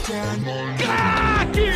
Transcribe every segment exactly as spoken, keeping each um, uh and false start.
Craque!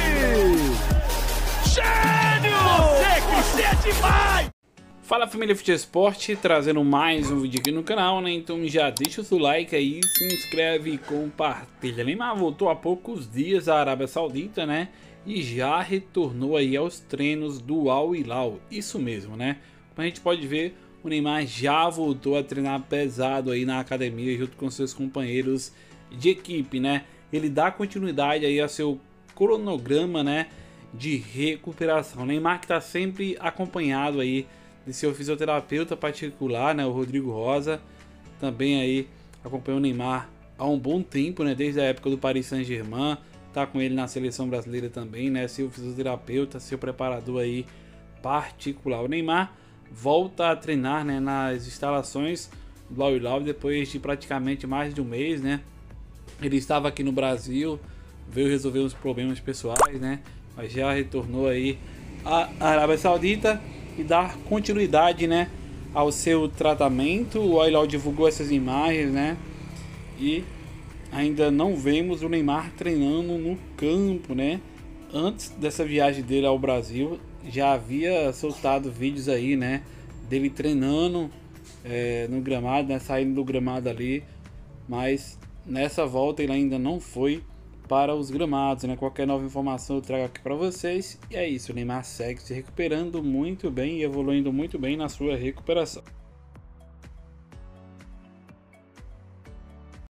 Gênio! Você que é demais! Fala família Fute Esporte, trazendo mais um vídeo aqui no canal, né? Então já deixa o seu like aí, se inscreve e compartilha. Neymar voltou há poucos dias à Arábia Saudita, né? E já retornou aí aos treinos do Al Hilal. Isso mesmo, né? Como a gente pode ver, o Neymar já voltou a treinar pesado aí na academia junto com seus companheiros de equipe, né? Ele dá continuidade aí ao seu cronograma, né, de recuperação. Neymar que está sempre acompanhado aí de seu fisioterapeuta particular, né, o Rodrigo Rosa. Também aí acompanhou o Neymar há um bom tempo, né, desde a época do Paris Saint-Germain. Tá com ele na seleção brasileira também, né, seu fisioterapeuta, seu preparador aí particular. O Neymar volta a treinar, né, nas instalações do Al Hilal depois de praticamente mais de um mês, né? Ele estava aqui no Brasil, veio resolver uns problemas pessoais, né? Mas já retornou aí à Arábia Saudita e dar continuidade, né, ao seu tratamento. O Al Hilal divulgou essas imagens, né? E ainda não vemos o Neymar treinando no campo, né? Antes dessa viagem dele ao Brasil, já havia soltado vídeos aí, né, dele treinando é, no gramado, né, saindo do gramado ali, mas nessa volta ele ainda não foi para os gramados, né? Qualquer nova informação eu trago aqui para vocês. E é isso, o Neymar segue se recuperando muito bem e evoluindo muito bem na sua recuperação.